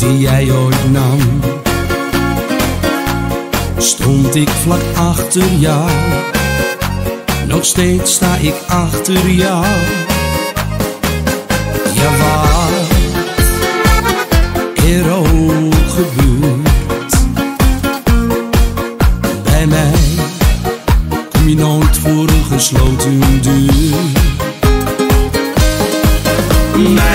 die jij ooit nam. Stond ik vlak achter jou, nog steeds sta ik achter jou. Ja, wat er ook gebeurt, bij mij kom je nooit voor een gesloten deur.